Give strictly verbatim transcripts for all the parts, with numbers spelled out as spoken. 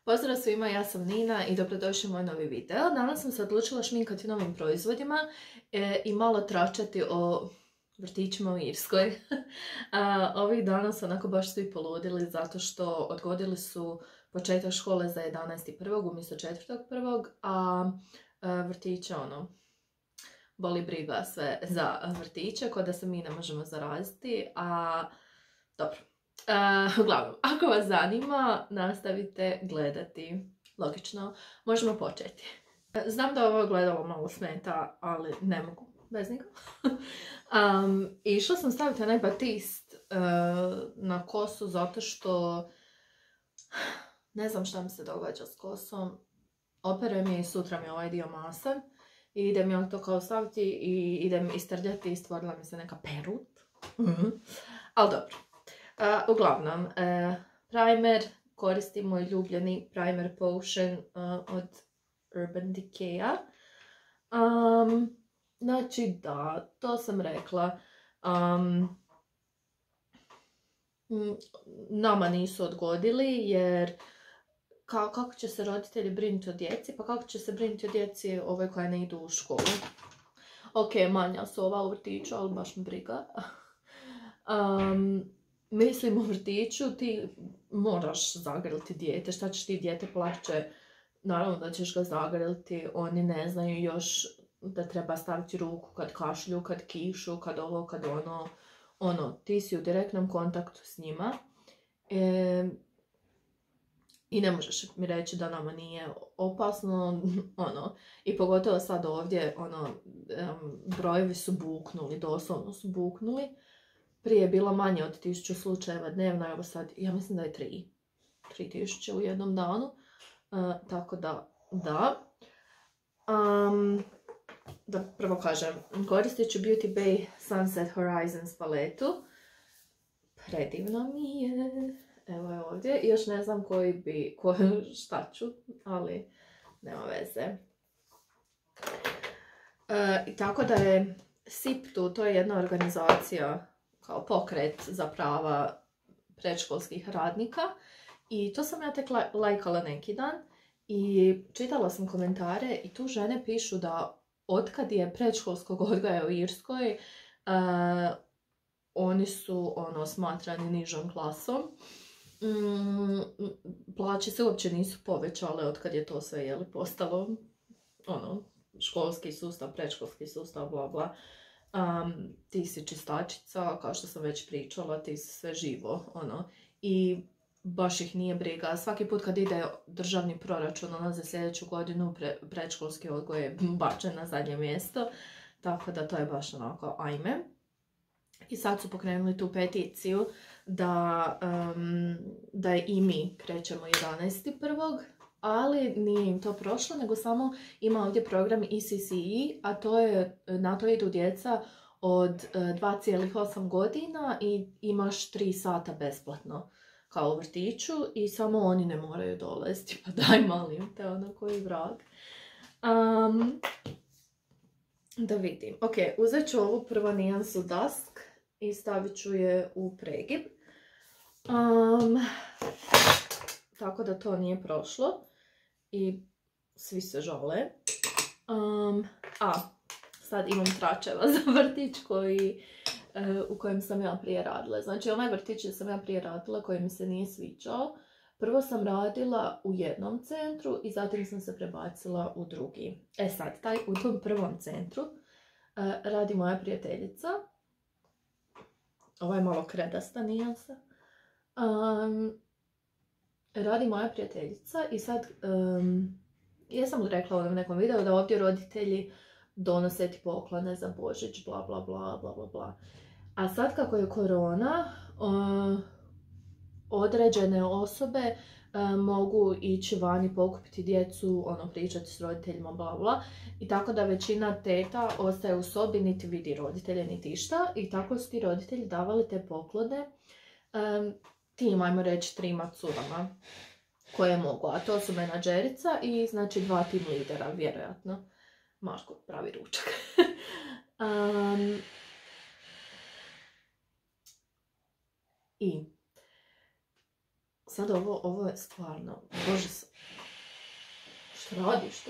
Pozdrav svima, ja sam Nina i dobrodošli u moj novi video. Danas sam se odlučila šminkati novim proizvodima e, i malo tračati o vrtićima u Irskoj. A, ovih dana su onako baš svi poludili zato što odgodili su početak škole za jedanaesti prvog umjesto četvrtog prvog, a, a vrtiće ono, boli briga sve za vrtiće, kod da se mi ne možemo zaraziti, a dobro. Uh, uglavnom, ako vas zanima, nastavite gledati. Logično, možemo početi. Znam da ovo gledalo malo smeta, ali ne mogu bez njega. um, išla sam staviti onaj batist uh, na kosu zato što ne znam šta mi se događa s kosom. Operujem je i sutra mi je ovaj dio masan i idem ja to kao staviti i idem istrljati i stvorila mi se neka perut. Mm-hmm. Ali dobro. Uh, uglavnom, uh, primer, koristim moj ljubljeni Primer Potion uh, od Urban Decay-a. Um, znači da, to sam rekla. Um, nama nisu odgodili jer ka, kako će se roditelji brinuti o djeci, pa kako će se brinuti o djeci ove koje ne idu u školu. Ok, manja su ova u vrtiću, ali baš mi briga. um, Mislim, u vrtiću ti moraš zagrliti dijete, šta ćeš ti, dijete plaće, naravno da ćeš ga zagrliti, oni ne znaju još da treba staviti ruku kad kašlju, kad kišu, kad ovo, kad ono, ono, ti si u direktnom kontaktu s njima e, i ne možeš mi reći da nama nije opasno, ono, i pogotovo sad ovdje, ono, brojevi su buknuli, doslovno su buknuli. Prije je bilo manje od tisuću slučajeva dnevno, evo sad, ja mislim da je tri. Tri tisuće u jednom danu. Uh, tako da, da. Um, da prvo kažem, koristit ću Beauty Bay Sunset Horizons paletu. Predivno mi je. Evo je ovdje. I još ne znam koji bi, ko, šta ću, ali nema veze. Uh, I tako da je S I P tu, to je jedna organizacija kao pokret za prava predškolskih radnika i to sam ja tek lajkala neki dan i čitala sam komentare i tu žene pišu da otkad je predškolskog odgoja u Irskoj uh, oni su ono smatrani nižom klasom. Mm, plaće se uopće nisu povećale otkad je to sve jeli, postalo ono, školski sustav, predškolski sustav, bla bla. Um, ti si čistačica, kao što sam već pričala, ti si sve živo, ono, i baš ih nije briga. Svaki put kad ide državni proračun, ono, za sljedeću godinu, pre, predškolski odgoj je bačen na zadnje mjesto, tako da to je baš onako, ajme. I sad su pokrenuli tu peticiju da, um, da i mi krećemo jedanaesti prvog ali nije im to prošlo, nego samo ima ovdje program E C C E, a to je, na to idu djeca od dva zarez osam godina i imaš tri sata besplatno kao u vrtiću i samo oni ne moraju dolaziti, pa daj molim te, ono koji vrag. Um, da vidim. Ok, uzet ću ovu prvo nijansu Dusk i stavit ću je u pregib. Um, tako da to nije prošlo. I svi se žale. Um, a, sad imam tračeva za vrtić koji, uh, u kojem sam ja prije radila. Znači, ovaj vrtić sam ja prije radila koji mi se nije sviđao. Prvo sam radila u jednom centru i zatim sam se prebacila u drugi. E sad, taj u tom prvom centru uh, radi moja prijateljica. Ovo je malo kredasta nijansa. Um, Radi moja prijateljica i sad, um, jesam li rekla u onom nekom videu da ovdje roditelji donose ti poklone za Božić, bla bla bla bla bla bla. A sad kako je korona, uh, određene osobe uh, mogu ići vani pokupiti djecu, ono, pričati s roditeljima, bla bla. I tako da većina teta ostaje u sobi, niti vidi roditelje, niti šta. I tako su ti roditelji davali te poklone um, tim, ajmo reći, trima curama koje mogu, a to su menadžerica i znači dva tim lidera, vjerojatno. Marko pravi ručak. um, I sad ovo, ovo je stvarno, bože, što radiš tu?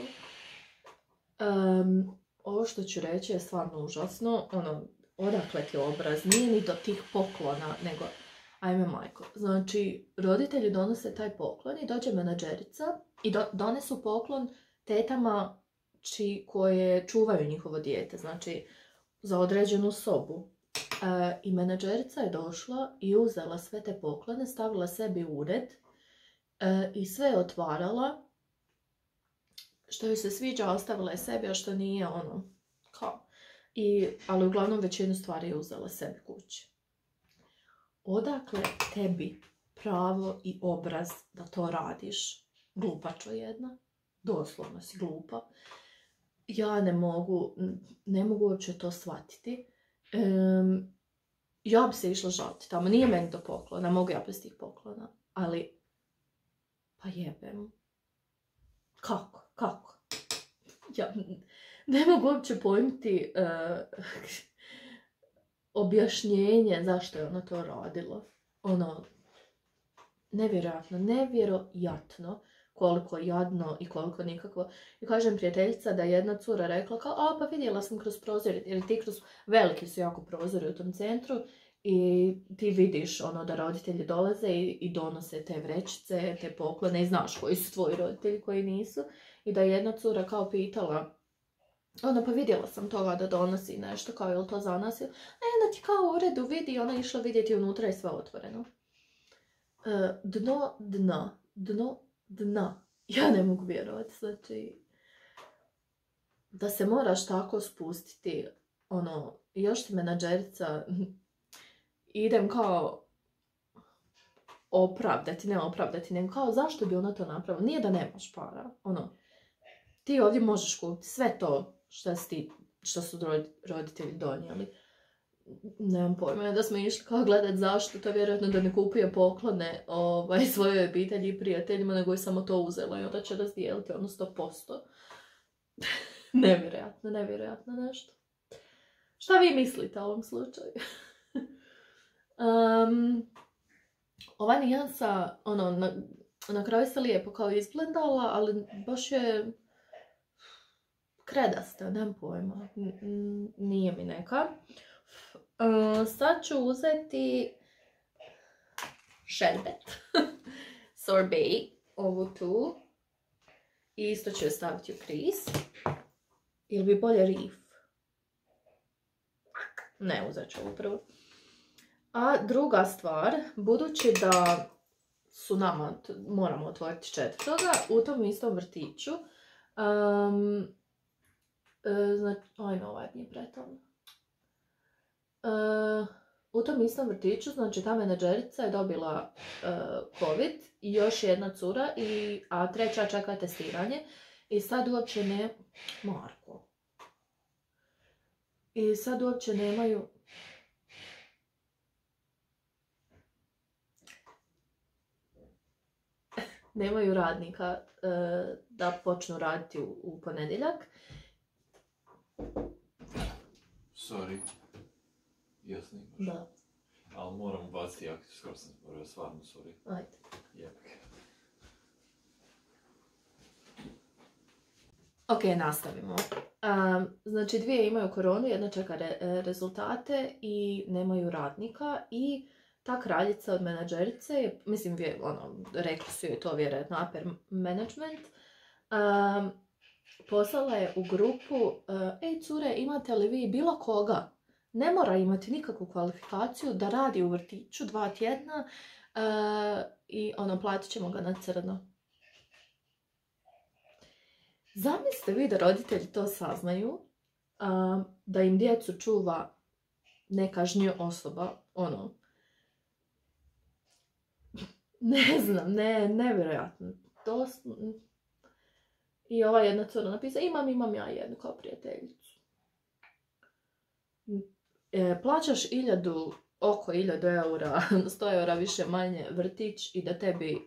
Um, ovo što ću reći je stvarno užasno, ono, odakle ti obraz, nije ni do tih poklona, nego, ajme majko, znači, roditelji donose taj poklon i dođe menadžerica i do, donesu poklon tetama či, koje čuvaju njihovo dijete, znači, za određenu sobu. E, I menadžerica je došla i uzela sve te poklone, stavila sebi u ured e, i sve je otvarala. Što joj se sviđa, ostavila je sebi, a što nije, ono, kao. I, ali uglavnom većinu stvari je uzela sebi kući. Odakle tebi pravo i obraz da to radiš? Glupačo jedna. Doslovno si glupa. Ja ne mogu, ne mogu uopće to shvatiti. Um, ja bi se išla žaliti tamo. Nije meni do poklona, mogu ja bez tih poklona. Ali, pa jebem. Kako? Kako? Ja ne mogu uopće pojmiti uh, objašnjenje zašto je ono to radilo. Ono, nevjerojatno, nevjerojatno koliko jadno i koliko nikakvo. I kažem prijateljica da je jedna cura rekla kao, a pa vidjela sam kroz prozor, jer ti kroz veliki su jako prozori u tom centru i ti vidiš ono da roditelji dolaze i, i donose te vrećice, te poklone i znaš koji su tvoji roditelji, koji nisu. I da je jedna cura kao pitala, ono pa vidjela sam toga da donosi nešto, kao je li to za nas? E, da ti kao u uredu vidi, ona je išla vidjeti unutra i sve otvoreno. E, dno dna, dno dna. Ja ne mogu vjerovati, znači, da se moraš tako spustiti, ono, još ti menadžerica, idem kao opravdati, ne opravdati, nego kao zašto bi ona to napravila? Nije da nemaš para, ono, ti ovdje možeš kupiti sve to što, ti, što su roditelji donijeli. Nemam pojma, da smo išli kao gledat zašto, to vjerojatno da ne kupuje poklone ovaj, svojoj obitelji i prijateljima, nego je samo to uzela i onda će razdijeliti ono sto posto. Nevjerojatno, nevjerojatno nešto. Šta vi mislite o ovom slučaju? um, ova nijansa, ono, na, na kraju se lijepo kao izgledala, ali baš je kredasta, nemam pojma, N nije mi neka. Uh, sad ću uzeti šerbet, sorbet, ovu tu, i isto ću je staviti u kriz. Ili bi bolje rif? Ne, uzet ću ovu prvo. A druga stvar, budući da su nama, moramo otvoriti četvrtoga, u tom istom vrtiću, um, znači, ajme, ovaj nije pretovno. Uh, u tom istom vrtiću, znači ta menadžerica je dobila uh, COVID i još jedna cura, i, a treća čeka testiranje. I sad uopće ne... Marko. I sad uopće nemaju... nemaju radnika uh, da počnu raditi u, u ponedjeljak. Sorry. Ja snimaš. Da. Ali moram ubaciti jak, skoro sam zaboravio, stvarno, sorry. Ajde. Jebek. Ok, nastavimo. Um, znači, dvije imaju koronu, jedna čeka re, rezultate i nemaju radnika. I ta kraljica od menadžerice, mislim, ono, rekli su joj to vjerojatno upper management, um, poslala je u grupu, uh, ej cure, imate li vi bilo koga? Ne mora imati nikakvu kvalifikaciju da radi u vrtiću dva tjedna uh, i ono, platit ćemo ga na crno. Zamislite vi da roditelji to saznaju, uh, da im djecu čuva nekažnjiva osoba, ono, ne znam, ne, nevjerojatno. To, i ova jedna cura napisa, imam, imam ja jednu kao prijateljicu. E, plaćaš iljadu, oko iljadu eura, sto eura više manje vrtić i da tebi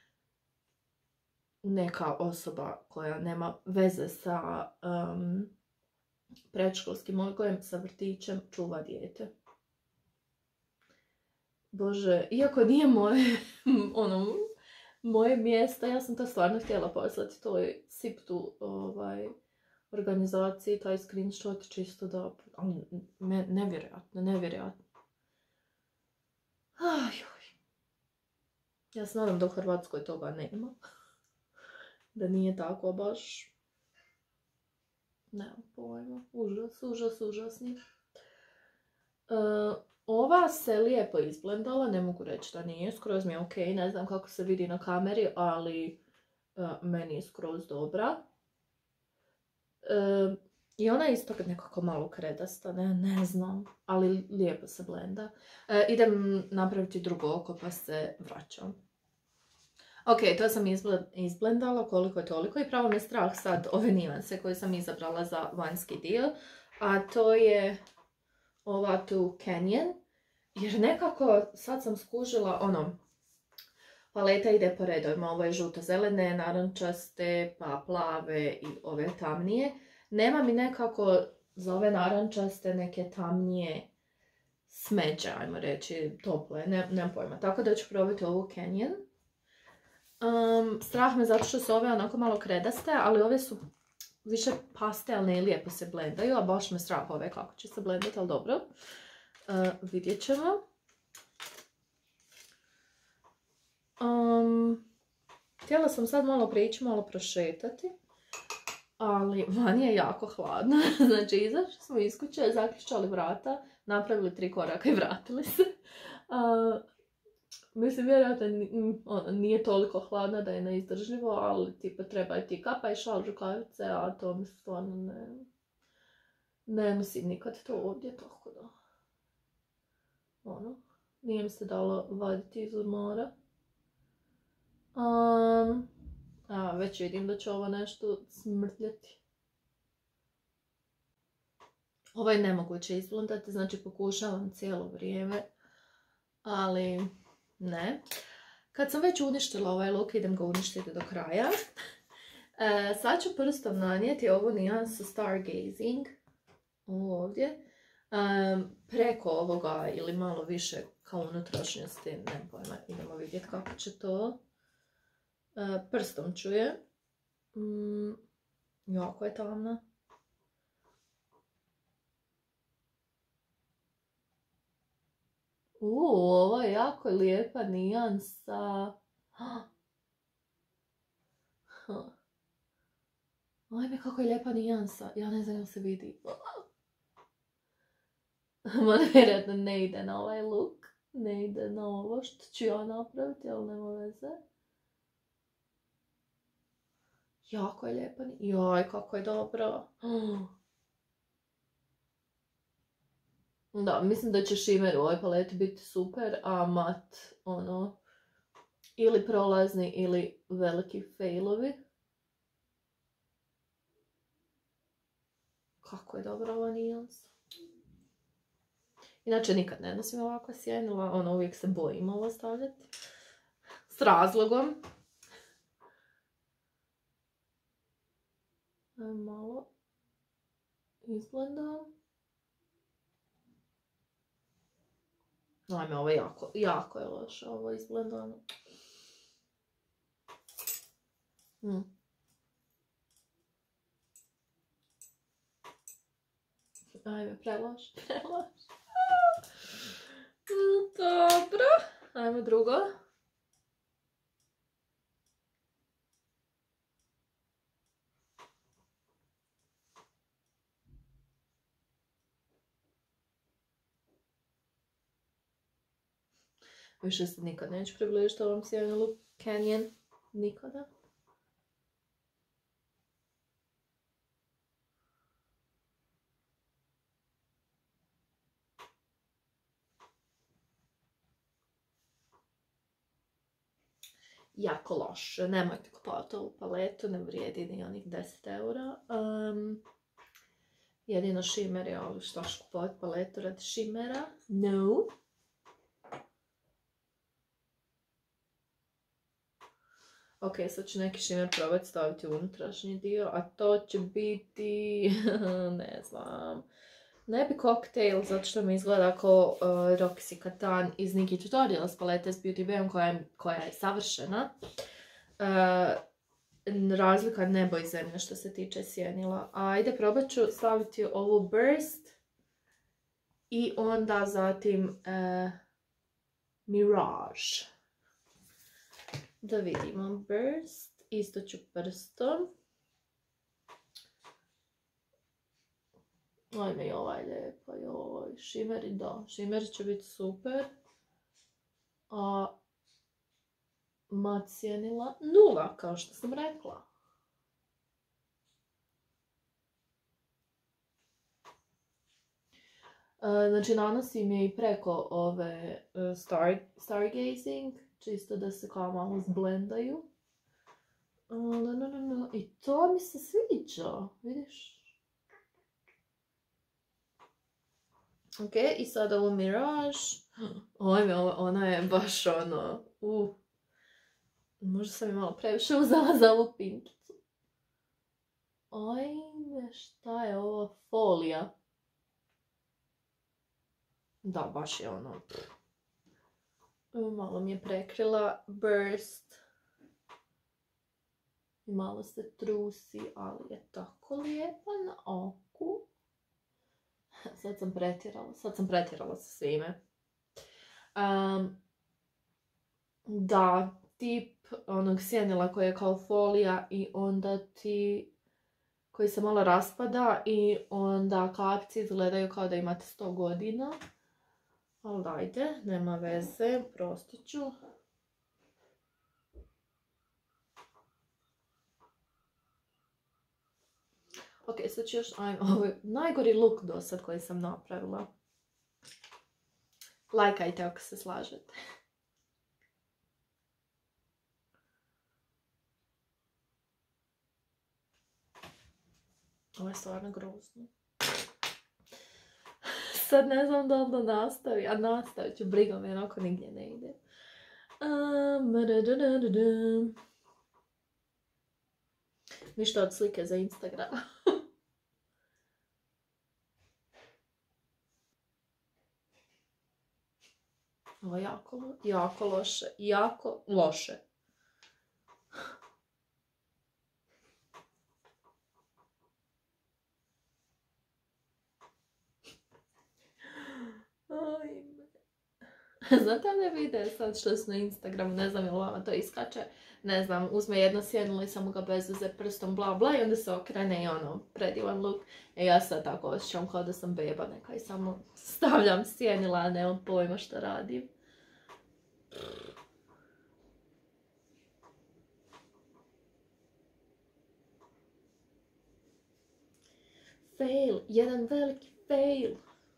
neka osoba koja nema veze sa um, predškolskim odgojem, sa vrtićem, čuva dijete. Bože, iako nije moje, ono, moje mjesto, ja sam to stvarno htjela poslati toj Siptu ovaj, organizaciji, taj screenshot čisto da, ali ne, nevjerojatno, nevjerojatno. Ajoj. Ja se nadam da u Hrvatskoj toga nema. Da nije tako baš. Nemam pojma. Užas, užas, užasni. Uh, ova se lijepo izblendala, ne mogu reći da nije, skroz mi je ok, ne znam kako se vidi na kameri, ali uh, meni je skroz dobra. Uh, I ona je isto nekako malo kredasta, ne, ne znam, ali lijepo se blenda. Uh, idem napraviti drugo oko pa se vraćam. Ok, to sam izblendala koliko je toliko i pravo me strah sad ove nijanse koje sam izabrala za vanjski dio, a to je ova tu Canyon, jer nekako sad sam skužila, ono, paleta ide po redovima, ovo je žuto-zelene, narančaste, pa plave i ove tamnije. Nema mi nekako za ove narančaste neke tamnije smeđe, ajmo reći, tople, ne, nemam pojma, tako da ću probati ovu Canyon. Um, strah me zato što su ove onako malo kredaste, ali ove su više pastelne i lijepo se blendaju, a baš me strah ove kako će se blendati, ali dobro. Uh, vidjet ćemo. Um, htjela sam sad malo prići, malo prošetati, ali van je jako hladno. Znači, izašli smo iz kuće, zaključali vrata, napravili tri koraka i vratili se. Uh, Mislim, vjerojatno nije toliko hladna da je neizdržljivo, ali tipa treba ti kapa i šal, rukavice, a to mi stvarno ne, ne nosim nikad to ovdje, tako da, ono, nije mi se dalo vaditi iz ormara. Um, a, već vidim da će ovo nešto smrtljati. Ovo je nemoguće izblendati, znači pokušavam cijelo vrijeme, ali ne. Kad sam već uništila ovaj look, idem ga uništiti do kraja. E, sad ću prstom nanijeti ovu nijansu Stargazing. Ovdje. E, preko ovoga ili malo više kao unutrašnjosti. Ne pojma, idemo vidjeti kako će to. E, prstom ću je. Mm, jako je tamna. Uuu, ovo je jako lijepa nijansa. Ajme, kako je lijepa nijansa. Ja ne znam jel se vidi. Mada vjerojatno ne ide na ovaj look. Ne ide na ovo što ću ja napraviti, ali nema veze. Jako je lijepa nijansa. Joj, kako je dobro. Da, mislim da će šimer u ovoj paleti biti super, a mat, ono, ili prolazni ili veliki failovi. Kako je dobra ova nijansa. Inače, nikad ne nosim ovako sjenila, ono, uvijek se bojim ovo stavljati. S razlogom. Ajmo malo izblendam. Ajme, ovo je jako, jako je loše, ovo izblendano. Mm. Ajme, preloš, preloš. Dobro, ajmo drugo. Više se nikad neću približiti ovom sjajnom Canyon. Nikada. Jako loše. Nemojte kupovati ovu paletu, ne vrijedi ni onih deset eura. Um, jedino šimer je, ali što ću kupovati paletu radi šimera? No. Ok, sad ću neki šimer probati staviti u unutrašnji dio, a to će biti, ne znam, ne bi cocktail, zato što mi izgleda kao uh, Roxy Catan iz Nikki Tutorials palete s Beauty Bayom koja je, koja je savršena. Uh, razlika nebo i zemlje što se tiče sjenila. Ajde, probat ću staviti ovu Burst i onda zatim uh, Mirage. Da vidimo, Burst, isto ću prstom. Ajme i ovaj lijepo, joj, šimeri, da, šimeri će biti super. A mat sjenila nula, kao što sam rekla. Znači, nanosim je i preko ove star, Stargazing, čisto da se kao malo zblendaju. No, no, no, no. I to mi se sviđa, vidiš? Ok, i sad ovo Mirage. Ojme, ona je baš ono... Uh. Možda sam je malo previše uzela za ovu pinkicu. Ajme, šta je ovo? Folija. Da, baš je ono... Malo mi je prekrila. Burst. I malo se trusi, ali je tako lijepa na oku. Sad sam pretjerala, sad sam pretjerala sa svime. Um, da, tip onog sjenila koji je kao folija i onda ti, koji se malo raspada i onda kapci izgledaju kao da imate sto godina. Ali dajte, nema veze, prostit ću. Ok, sad ću još, ajme, ovo je najgori look do sad koji sam napravila. Lajkajte ako se slažete. Ovo je stvarno grozno. Sad ne znam da li da nastavi, a nastavit ću, briga me, onako nigdje ne ide. Um, Ništa od slike za Instagram. Ovo je jako, jako loše. Jako loše. Znate one videe sad što su na Instagramu, ne znam ili vama to iskače, ne znam, uzme jedno sjenilo i samo ga bez veze prstom bla bla i onda se okrene i ono, predivan look. E ja sad tako osjećam kao da sam beba neka i samo stavljam sjenila, a nemam pojma što radim. Fail, jedan veliki fail.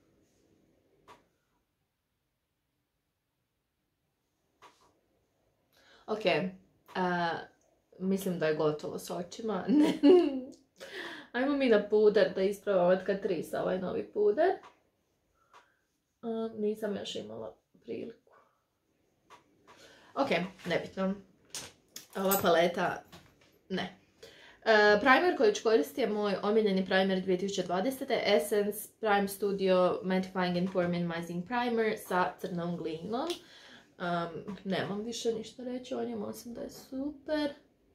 Ok, uh, mislim da je gotovo s očima. Ajmo mi na puder da ispravamo od Catrice ovaj novi puder. Uh, nisam još imala priliku. Ok, nebitno. Ova paleta, ne. Uh, primer koji ću koristiti je moj omiljeni primer dvije tisuće dvadesete. Essence Prime Studio Mattifying and Pore Minimizing Primer sa crnom glinom. Um, nemam više ništa reći o njemu, osim da je super.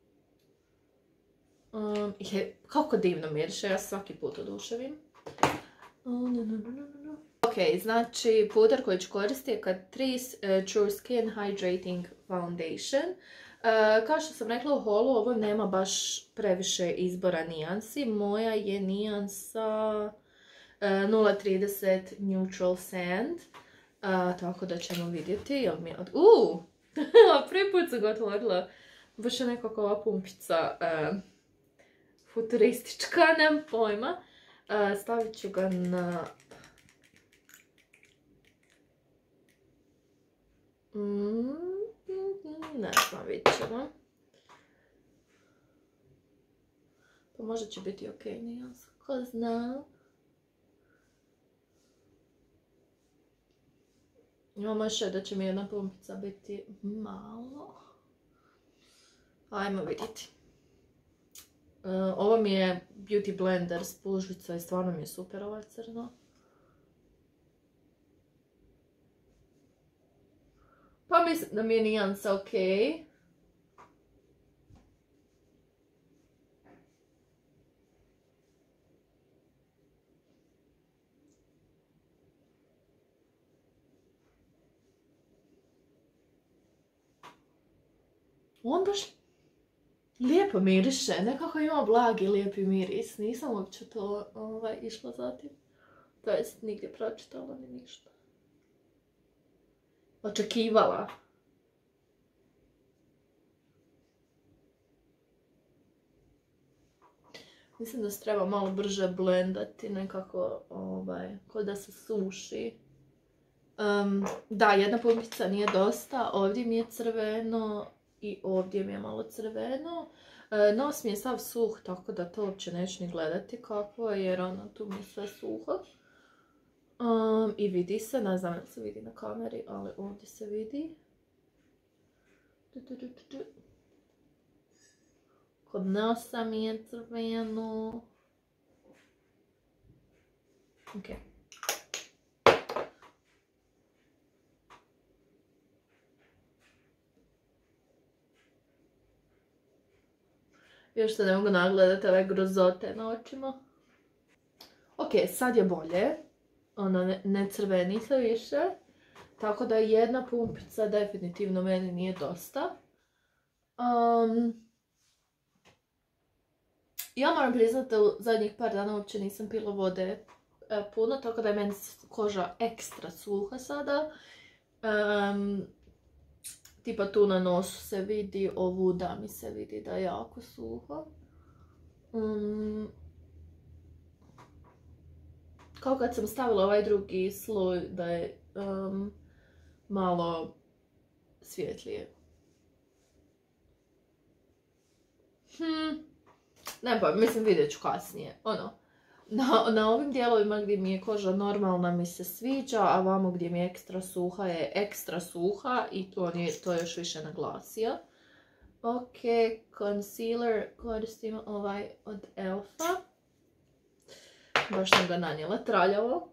Um, je, kako divno miriše, ja svaki put oduševim. Oh, no, no, no, no, no. Ok, znači puder koji ću koristiti je Catrice uh, True Skin Hydrating Foundation. Uh, kao što sam rekla u holu, ovo nema baš previše izbora nijansi. Moja je nijansa uh, nula trideset Neutral Sand. Uh, tako da ćemo vidjeti. Jel mi od... Uuu! Prvi put sam ga otvorila. Baš je nekako ova pumpica uh, futuristička, nemam pojma. Uh, stavit ću ga na... Mm, ne znam, vidit ćemo. Pa možda će biti ok, nijansa, ko zna. Imamo još da će mi jedna pumpica biti malo. Ajmo vidjeti. Uh, ovo mi je Beauty Blender spužvica i stvarno mi je super ova crna. Pa mislim da mi je nijansa okej. On baš lijepo miriše, nekako ima blagi lijepi miris, nisam uopće to ovaj, išla zatim. To jest nigdje pročitala ni ništa. Očekivala. Mislim da se treba malo brže blendati, nekako ovaj, ko da se suši. Um, da, jedna pumpica nije dosta, ovdje mi je crveno i ovdje mi je malo crveno. E, nos mi je sav suh, tako da to uopće neću ni gledati kako je, jer ono, tu mi je sve suho. Um, I vidi se, ne znam da se vidi na kameri, ali ovdje se vidi. Du, du, du, du, du. Kod nosa mi je crveno. Ok. Još se ne mogu nagledati ove grozote na očima. Ok, sad je bolje. Ono, ne, ne crveni se više. Tako da jedna pumpica definitivno meni nije dosta. Um, ja moram priznati da u zadnjih par dana uopće nisam pila vode e, puno, tako da je meni koža ekstra suha sada. Um, tipa tu na nosu se vidi, ovuda mi se vidi da je jako suho. Um, kao kad sam stavila ovaj drugi sloj da je um, malo svjetlije. Hmm, ne pa, mislim vidjet ću kasnije. Ono, na, na ovim dijelovima gdje mi je koža normalna mi se sviđa, a vamo gdje mi je ekstra suha je ekstra suha i to on je to još više naglasio. Ok, concealer koristim ovaj od Elfa. Baš sam ga nanijela traljavo.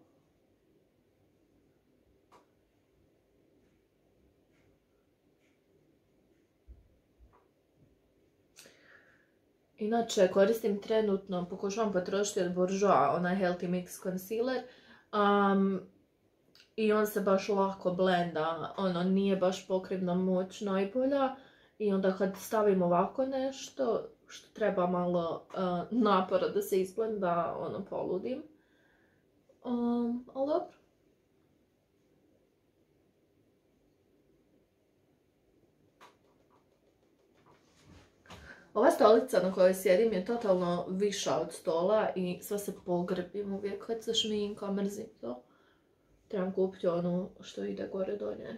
Inače, koristim trenutno, pokušavam potrošiti od Bourjois, onaj Healthy Mix Concealer. Um, I on se baš lako blenda, ono nije baš pokrivna moć najbolja. I onda kad stavim ovako nešto, što treba malo uh, napora da se izblenda, ono poludim. Um, ali dobro. Ova stolica na kojoj sjedim je totalno viša od stola i sve se pogrbim uvijek kad se šminkam, mrzim to. Trebam kupiti onu što ide gore do nje.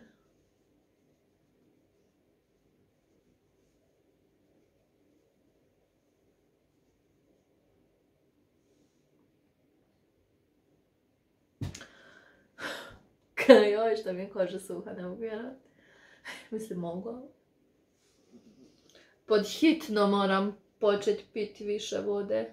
Joj, što mi je koža suha, ne mogu vjerati. Mislim, mogu. Pod hitno moram početi piti više vode.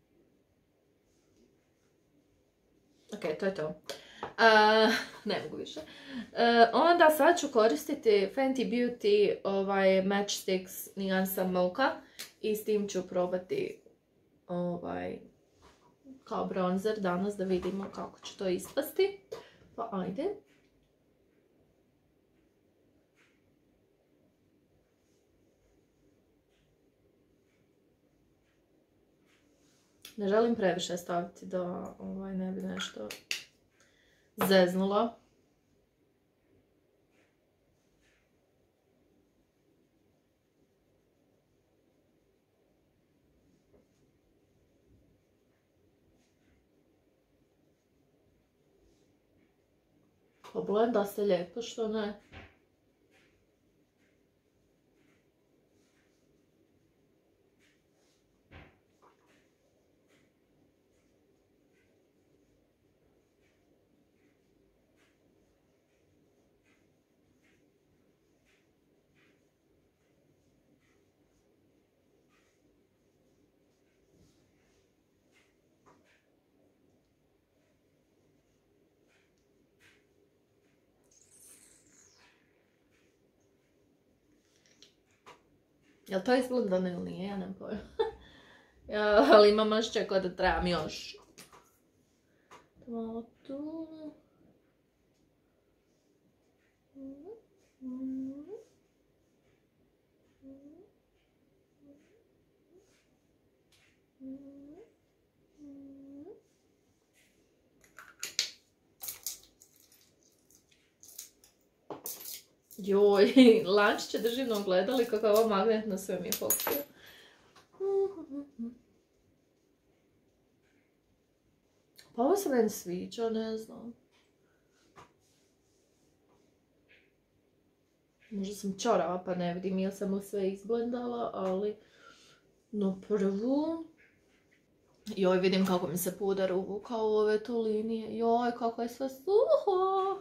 Ok, to je to. Uh, ne mogu više. Uh, onda sad ću koristiti Fenty Beauty ovaj Matchsticks nijansa Mocha i s tim ću probati ovaj kao bronzer danas da vidimo kako će to ispasti. Pa ajde. Ne želim previše staviti da ovaj, ne bi nešto zeznula. Oblenda se lijepo, što ne? Jel to izblendano ili nije? Ja nemam pojma. Ja, ali imam osjećaj kao da trebam još. Malo tu. Joj, lančiće držim na ogledali kako je ovo magnetno, sve mi je pokrio. Pa ovo se meni sviđa, ne znam. Možda sam čorava pa ne vidim, ja sam mu sve izblendala, ali no prvu... Joj, vidim kako mi se pudar uvukao u ove tu linije. Joj, kako je sve suho!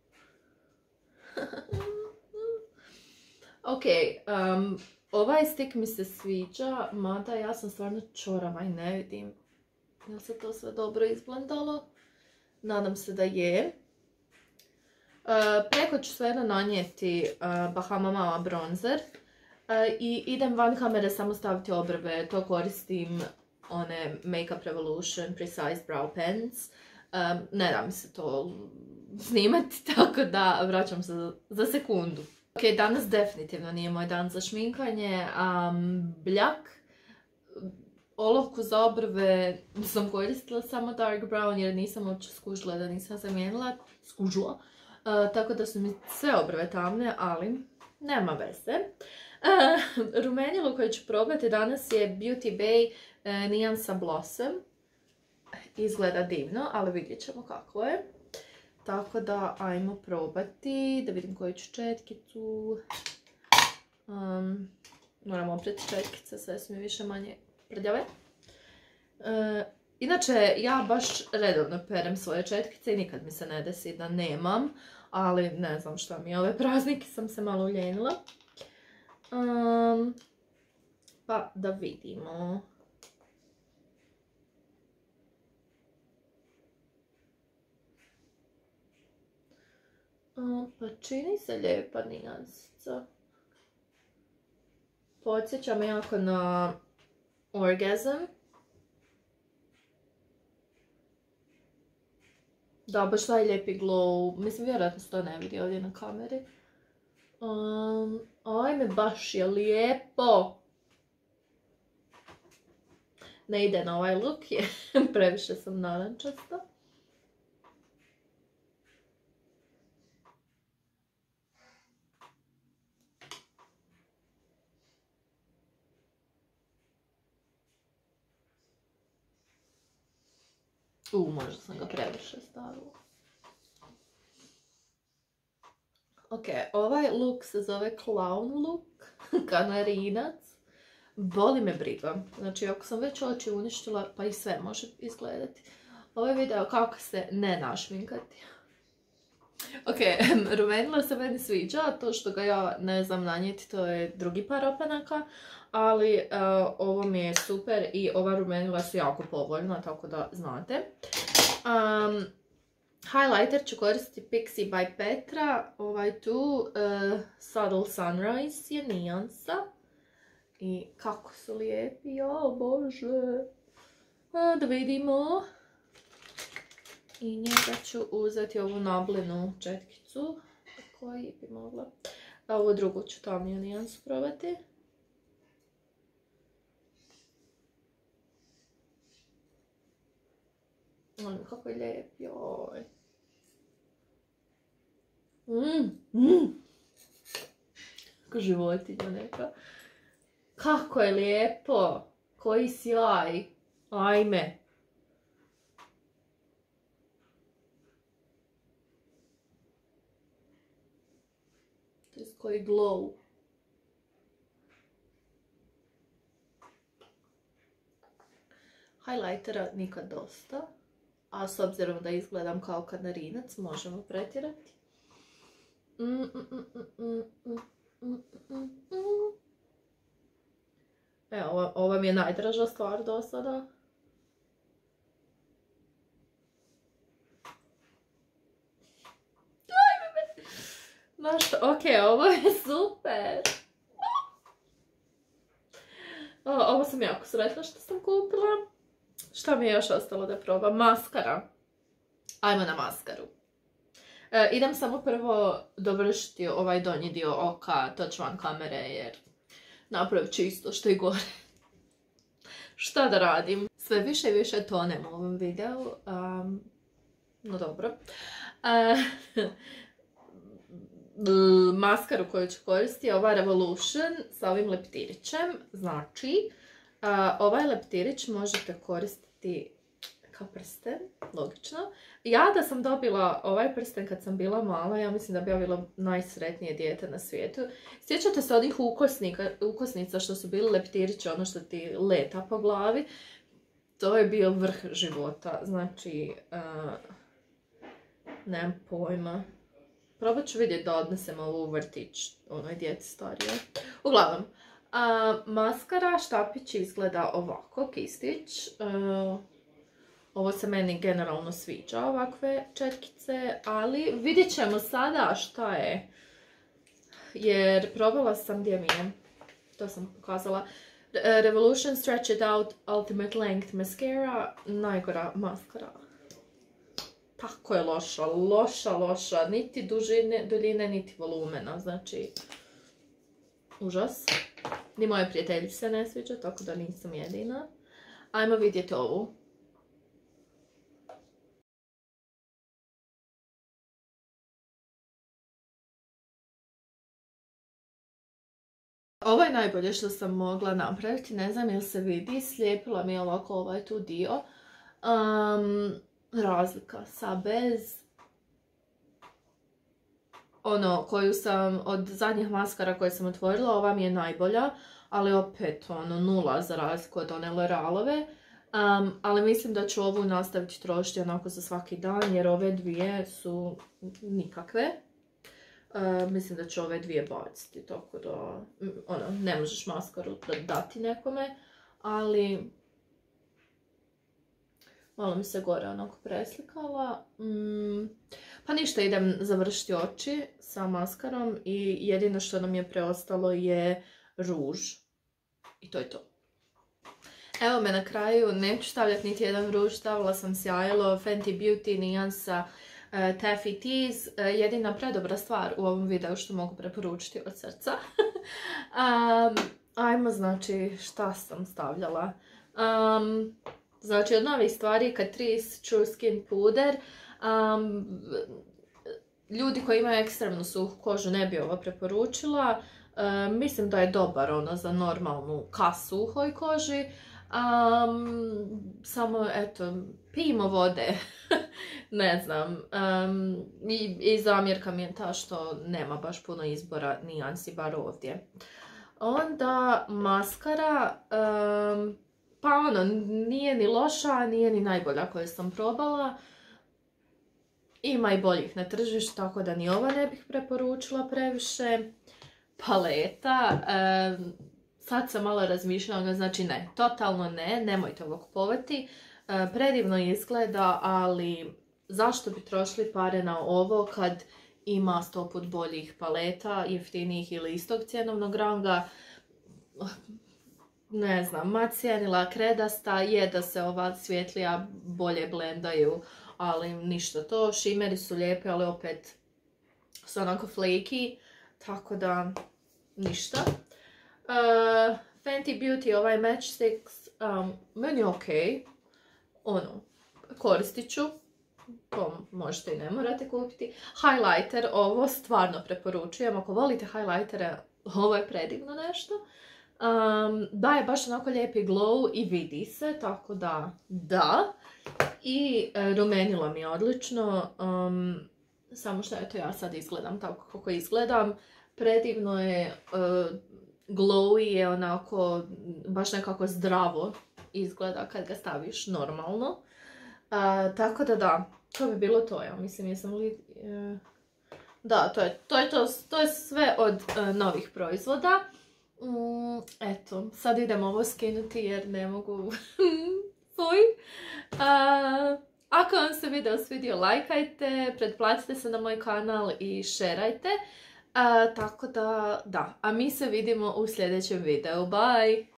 Ok, um, ovaj stik mi se sviđa, mada ja sam stvarno čorava i ne vidim. Jel se to sve dobro izblendalo? Nadam se da je. Uh, preko ću svejedno nanijeti uh, Bahama Mama bronzer. Uh, I idem van kamere samo staviti obrve, to koristim one Makeup Revolution Precise Brow Pens. Um, ne da mi se to snimati, tako da vraćam se za, za sekundu. Ok, danas definitivno nije moj dan za šminkanje. Um, bljak, olovku za obrve sam koristila samo dark brown jer nisam uopće skužila da nisam zamijenila. Skužila. Uh, tako da su mi sve obrve tamne, ali nema veze. Uh, rumenilo koje ću probati danas je Beauty Bay uh, nijansa Blossom. Izgleda divno, ali vidjet ćemo kako je. Tako da, ajmo probati, da vidim koju ću četkicu. Um, moram oprati četkice, sve su mi više manje prljave. Uh, inače, ja baš redovno perem svoje četkice i nikad mi se ne desi da nemam. Ali ne znam šta mi je, ove praznike sam se malo uljenila. Um, pa da vidimo. Um, pa čini se lijepa nijansica. Podsjeća me jako na Orgasm. Da, baš taj lijepi glow. Mislim, vjerojatno se to ne vidi ovdje na kameri. Um, ajme, baš je lijepo. Ne ide na ovaj look, jer previše sam narančasta. U, možda sam ga previše stavila. Ok, ovaj look se zove Clown look, kanarinac. Boli me briga. Znači, ako sam već oči uništila, pa i sve može izgledati. Ovaj video kako se ne našminkati. Ok, rumenilo se meni sviđa, to što ga ja ne znam nanijeti, to je drugi par opanaka. Ali uh, ovo mi je super i ova rumenila su jako povoljna, tako da znate. Um, highlighter ću koristiti Pixi by Petra. Ovaj tu, uh, Subtle Sunrise je nijansa. I kako su lijepi, o bože. A, da vidimo. I njega ću uzeti ovu nablinu četkicu. Koji bi mogla. A ovu drugu ću tamniju nijansu probati. Ono kako je lijep, joj. Mm, mm. Kako životinja neka. Kako je lijepo. Koji sjaj. Ajme. To je koji glow. Highlightera nikad dosta. A s obzirom da izgledam kao kanarinac, možemo pretjerati. Mm, mm, mm, mm, mm, mm, mm, mm. Evo, ova, ova mi je najdraža stvar do sada. Znaš što, ok, ovo je super. O, ovo sam jako sretna što sam kupila. Šta mi je još ostalo da probam? Maskara. Ajmo na maskaru. E, idem samo prvo dovršiti ovaj donji dio oka, toč van kamere, jer napravit ću isto što i gore. Šta da radim? Sve više i više tonem u ovom videu. Um, no dobro. Uh, maskaru koju ću koristiti je ova Revolution sa ovim leptirićem. Znači, uh, ovaj leptirić možete koristiti kao prsten, logično. Ja da sam dobila ovaj prsten kad sam bila mala, ja mislim da bi ja bila najsretnije dijete na svijetu. Sjećate se onih ukosnika, ukosnica što su bili leptirići, ono što ti leta po glavi? To je bio vrh života. Znači, uh, nemam pojma. Probat ću vidjeti da odnesem ovu u vrtić, onoj djeci starije. Uglavnom, uh, maskara štapić izgleda ovako, kistić. Uh, Ovo se meni generalno sviđa, ovakve četkice, ali vidjet ćemo sada šta je. Jer probala sam, gdje mi je, to sam pokazala, Revolution Stretch It Out Ultimate Length Mascara, najgora maskara. Tako je loša, loša, loša, niti dužine, duljine, niti volumena, znači, užas. Ni moje prijatelji se ne sviđa, tako da nisam jedina. Ajmo vidjeti ovu. Ovo je najbolje što sam mogla napraviti, ne znam jel se vidi, slijepila mi je ovako ovaj tu dio. Um, razlika sa bez, ono koju sam od zadnjih maskara koje sam otvorila, ova mi je najbolja, ali opet ono nula za razliku od one L'Orealove. Um, ali mislim da ću ovu nastaviti trošiti onako za svaki dan, jer ove dvije su nikakve. Uh, mislim da ću ove dvije baciti, tako da, ono, ne možeš maskaru dati nekome, ali malo mi se gore onako preslikala. Mm, pa ništa, idem završiti oči sa maskarom i jedino što nam je preostalo je ruž. I to je to. Evo me na kraju, neću stavljati niti jedan ruž, stavila sam sjajilo Fenty Beauty nijansa Uh, Taffy Tease, uh, jedina predobra stvar u ovom videu što mogu preporučiti od srca. um, ajmo, znači, šta sam stavljala. Um, znači, od novih stvari, Catrice True Skin Puder. Um, ljudi koji imaju ekstremno suhu kožu ne bi ovo preporučila. Uh, mislim da je dobar ono za normalnu ka suhoj koži. Um, samo, eto, pijmo vode, ne znam, um, i, i zamjerka mi je ta što nema baš puno izbora nijansi, bar ovdje. Onda maskara, um, pa ono, nije ni loša, nije ni najbolja koju sam probala. Ima i boljih na tržištu, tako da ni ova ne bih preporučila previše. Paleta, um, sad sam malo razmišljala, znači ne, totalno ne, nemojte ovo kupovati. E, predivno izgleda, ali zašto bi trošili pare na ovo kad ima sto put boljih paleta, jeftinijih ili istog cjenovnog ranga. Ne znam, mat sjenila kredasta je da se ova svjetlija bolje blendaju, ali ništa to. Šimeri su lijepi, ali opet su onako flaky, tako da ništa. Uh, Fenty Beauty, ovaj Matchsticks, um, meni je ok, ono, koristit ću, to možete i ne morate kupiti. Highlighter, ovo stvarno preporučujem, ako volite highlightere, ovo je predivno nešto. Um, daje baš onako lijepi glow i vidi se, tako da, da. I uh, rumenilo mi je odlično, um, samo što eto ja sad izgledam tako kako izgledam, predivno je, uh, glowy je onako, baš nekako zdravo izgleda kad ga staviš normalno. Uh, tako da da, to bi bilo to, ja mislim, jesam li... Uh, da, to je to, je to, to je sve od uh, novih proizvoda. Mm, eto, sad idem ovo skinuti jer ne mogu... Fuj. Uh, ako vam se video svidio, lajkajte, pretplatite se na moj kanal i šerajte. Uh, tako da, da. A mi se vidimo u sljedećem videu. Bye!